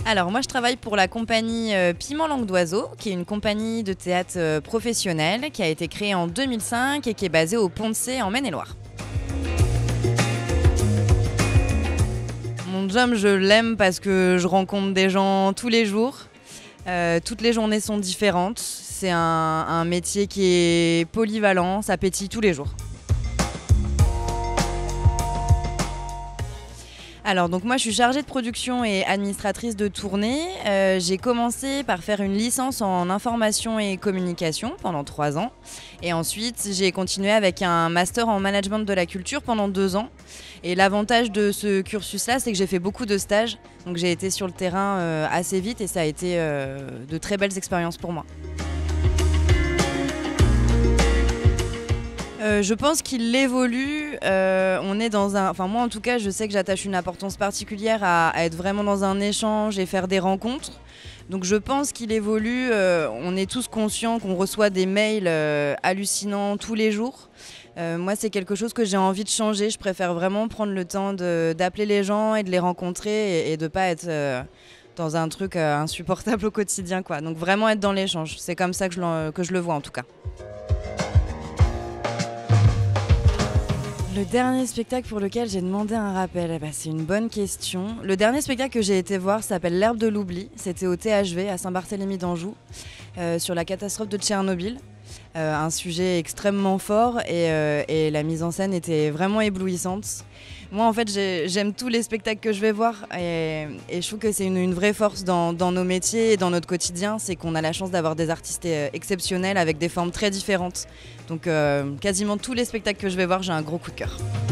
Alors moi je travaille pour la compagnie Piment Langue d'Oiseau, qui est une compagnie de théâtre professionnelle qui a été créée en 2005 et qui est basée au Pont-de-Cé en Maine-et-Loire. Mon job, je l'aime parce que je rencontre des gens tous les jours. Toutes les journées sont différentes. C'est un métier qui est polyvalent, ça pétille tous les jours. Alors donc moi je suis chargée de production et administratrice de tournée. J'ai commencé par faire une licence en information et communication pendant 3 ans. Et ensuite j'ai continué avec un master en management de la culture pendant 2 ans. Et l'avantage de ce cursus-là, c'est que j'ai fait beaucoup de stages. Donc j'ai été sur le terrain assez vite et ça a été de très belles expériences pour moi. Je pense qu'il évolue. On est dans un. Enfin, moi, en tout cas, je sais que j'attache une importance particulière à être vraiment dans un échange et faire des rencontres. Donc, je pense qu'il évolue. On est tous conscients qu'on reçoit des mails hallucinants tous les jours. Moi, c'est quelque chose que j'ai envie de changer. Je préfère vraiment prendre le temps d'appeler les gens et de les rencontrer et de ne pas être dans un truc insupportable au quotidien, quoi. Donc, vraiment être dans l'échange. C'est comme ça que je le vois, en tout cas. Le dernier spectacle pour lequel j'ai demandé un rappel, c'est une bonne question. Le dernier spectacle que j'ai été voir s'appelle L'herbe de l'oubli. C'était au THV à Saint-Barthélemy d'Anjou, sur la catastrophe de Tchernobyl. Un sujet extrêmement fort et la mise en scène était vraiment éblouissante. Moi, en fait, j'aime tous les spectacles que je vais voir et je trouve que c'est une vraie force dans nos métiers et dans notre quotidien, c'est qu'on a la chance d'avoir des artistes exceptionnels avec des formes très différentes. Donc, quasiment tous les spectacles que je vais voir, j'ai un gros coup de cœur.